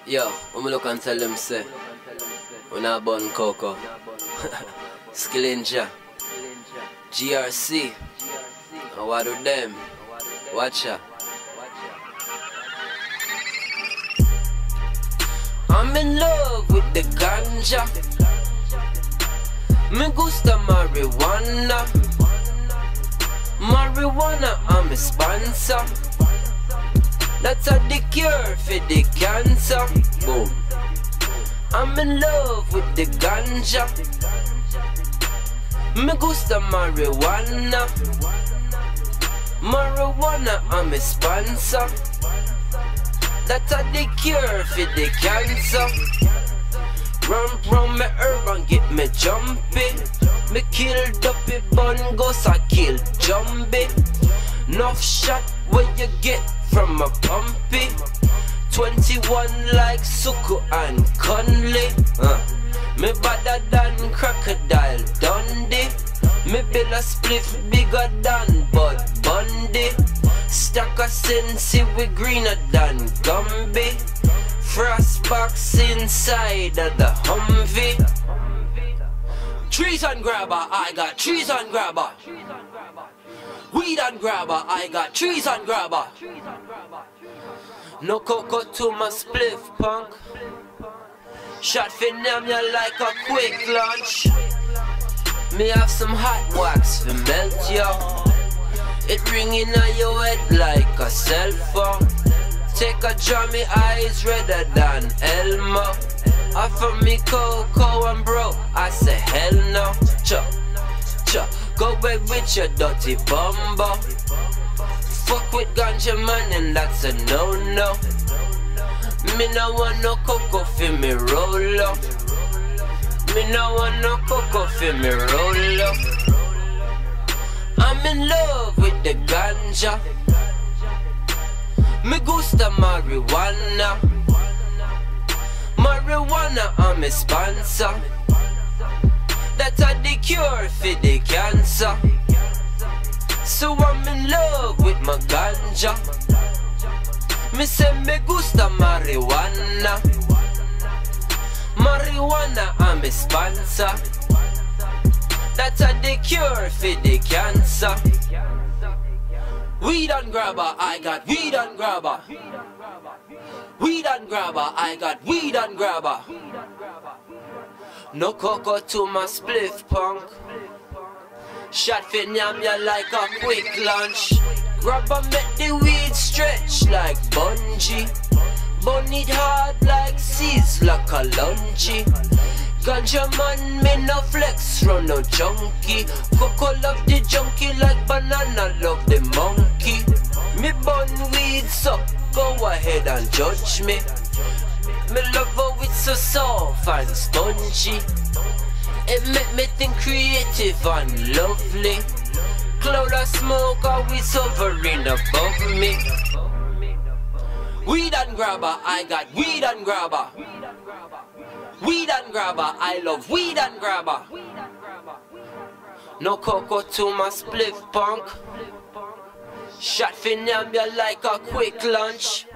Yo, when me look and tell them say, we not bun cocoa. Skillinja, GRC, and what do them? Watch ya. I'm in love with the ganja. Me gusta marijuana. Marijuana, I'm a sponsor. That's a the cure for the cancer. Boom. I'm in love with the ganja. Me gusta marijuana. Marijuana, I'm a sponsor. That's a the cure for the cancer. Run me herb and get me jumpy. Me killed up a bungos, I killed Jumbie. Enough shot where you get from a pumpy. 21 like Suku and Conley. Me better than Crocodile Dundee. Me build a spliff bigger than Bud Bundy. Stack a Sensi with greener than Gumby. Frost box inside of the Humvee. Trees and grabber, I got trees and grabber. Weed and grabber, I got trees and grabber. No cocoa to my spliff, punk. Shot for them, you like a quick lunch. Me have some hot wax for melt you. It ringing on your head like a cell phone. Take a draw, me eyes redder than Elmo. Offer me cocoa and bro, I say hell no. Cha, go back with your dirty bumbo. Fuck with ganja man and that's a no-no. Me no want no cocoa for me roll up. Me no want no cocoa for me roll up. I'm in love with the ganja. Me gusta marijuana. Marijuana, I'm a sponsor. That's a the cure for the cancer. So I'm in love with my ganja. Me say me gusta marijuana. Marijuana, I'm a sponsor. That's a the cure for the cancer. Weed and grabber, I got weed and grabber. Weed and grabber, I got weed and grabber. No cocoa to my spliff, punk. Shot for nyam ya like a quick lunch. Grabber make the weed stretch like bungee. Bun it hard like Sizzla Kalonji. Ganja man, me no flex, run no junkie. Coco love the junkie like banana love the monkey. Me bun weed so go ahead and judge me. Me love how it's so soft and spongy. It make me think creative and lovely. Cloud of smoke always hovering above me. Weed and grabber, I got weed and grabber. Weed and grabber, I love weed and grabber. No cocoa to my spliff, punk. Shot for nyam ya like a quick lunch.